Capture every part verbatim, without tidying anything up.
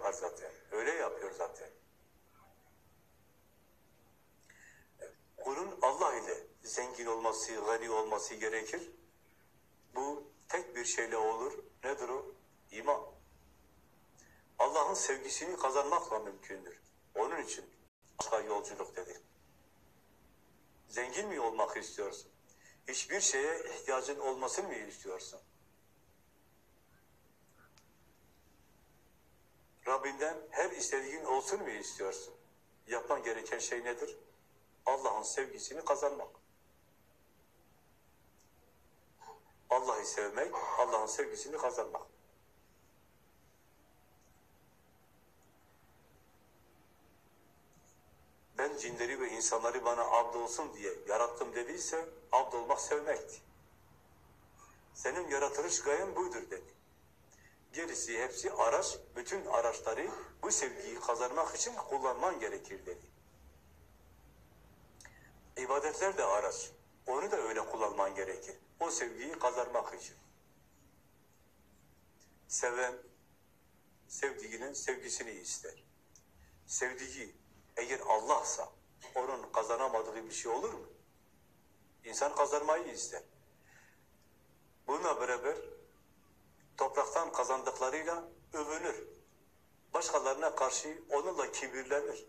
yapar zaten. Öyle yapıyor zaten. Kulun Allah ile zengin olması, gani olması gerekir. Bu tek bir şeyle olur. Nedir o? İman. Allah'ın sevgisini kazanmakla mümkündür. Onun için aşka yolculuk dedi. Zengin mi olmak istiyorsun? Hiçbir şeye ihtiyacın olmasını mı istiyorsun? Rabbinden her istediğin olsun mu istiyorsun? Yapman gereken şey nedir? Allah'ın sevgisini kazanmak. Allah'ı sevmek, Allah'ın sevgisini kazanmak. Ben cinleri ve insanları bana abd olsun diye yarattım dediyse, abd olmak sevmekti. Senin yaratılış gayen buydur dedi. Gerisi hepsi araç, bütün araçları bu sevgiyi kazanmak için kullanman gerekir dedi. İbadetler de araç. Onu da öyle kullanman gerekir. O sevgiyi kazanmak için. Seven, sevdiğinin sevgisini ister. Sevdiği eğer Allah'sa, onun kazanamadığı bir şey olur mu? İnsan kazanmayı ister. Bununla beraber topraktan kazandıklarıyla övünür. Başkalarına karşı onunla kibirlenir.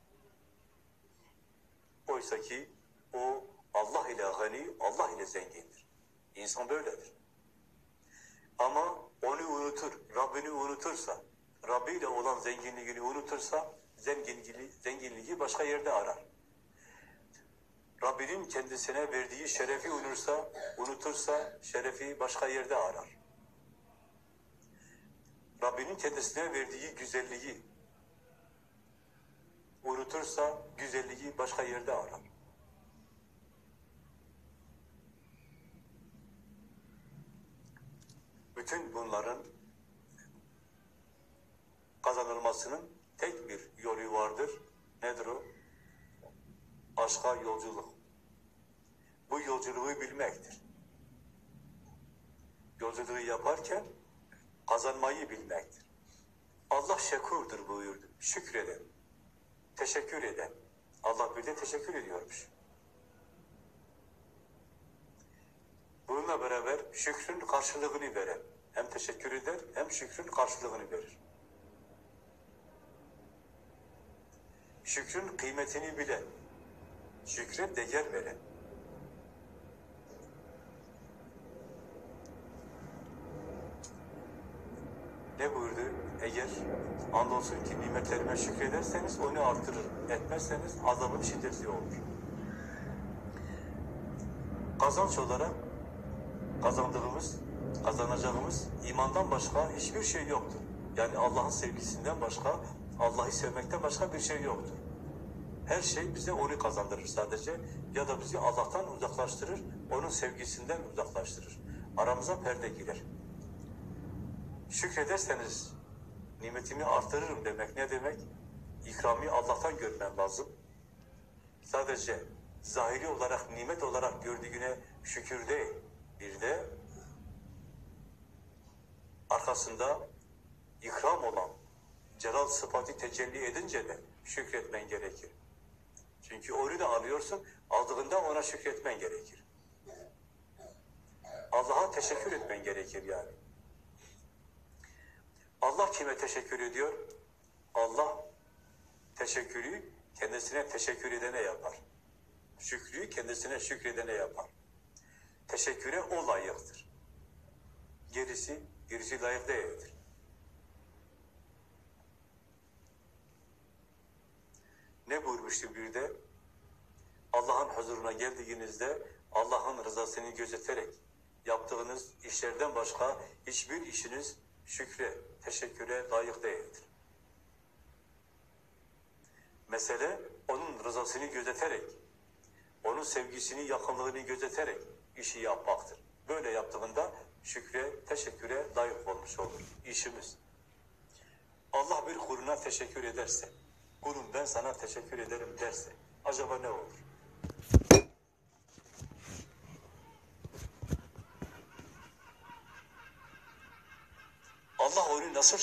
Oysa ki o Allah ile gani, Allah ile zengindir. İnsan böyledir. Ama onu unutur, Rabbini unutursa, Rabbi ile olan zenginliğini unutursa, zenginliği, zenginliği başka yerde arar. Rabbinin kendisine verdiği şerefi unutursa, unutursa şerefi başka yerde arar. Rabbinin kendisine verdiği güzelliği unutursa, güzelliği başka yerde arar. Bütün bunların kazanılmasının tek bir yolu vardır. Nedir o? Aşka yolculuk. Bu yolculuğu bilmektir. Yolculuğu yaparken kazanmayı bilmektir. Allah şekurdur buyurdu. Şükreden, teşekkür eden. Allah bir de teşekkür ediyormuş. Bununla beraber şükrün karşılığını veren. Hem teşekkür eder, hem şükrün karşılığını verir. Şükrün kıymetini bilen, şükre değer veren. Ne buyurdu? Eğer andolsun ki nimetlerime şükrederseniz onu artırır. Etmezseniz azabım şiddetli olur. Kazanç olarak kazandığımız, kazanacağımız imandan başka hiçbir şey yoktur. Yani Allah'ın sevgisinden başka, Allah'ı sevmekten başka bir şey yoktur. Her şey bize onu kazandırır sadece ya da bizi Allah'tan uzaklaştırır, onun sevgisinden uzaklaştırır. Aramıza perde girer. Şükrederseniz nimetimi artırırım demek ne demek? İkrami Allah'tan görmen lazım. Sadece zahiri olarak, nimet olarak gördüğüne şükür değil. Bir de arkasında ikram olan celal sıfatı tecelli edince de şükretmen gerekir. Çünkü onu da alıyorsun, aldığında ona şükretmen gerekir. Allah'a teşekkür etmen gerekir yani. Allah kime teşekkür ediyor? Allah teşekkürü kendisine teşekkür edene yapar. Şükrü kendisine şükredene yapar. Teşekküre o layıktır. Gerisi, gerisi layık değildir. Ne buyurmuştu bir de? Allah'ın huzuruna geldiğinizde Allah'ın rızasını gözeterek yaptığınız işlerden başka hiçbir işiniz şükre, teşekküre layık değildir. Mesele onun rızasını gözeterek, onun sevgisini, yakınlığını gözeterek işi yapmaktır. Böyle yaptığında şükre, teşekküre layık olmuş olur işimiz. Allah bir kuluna teşekkür ederse, kulum ben sana teşekkür ederim derse, acaba ne olur? Allah onu nasıl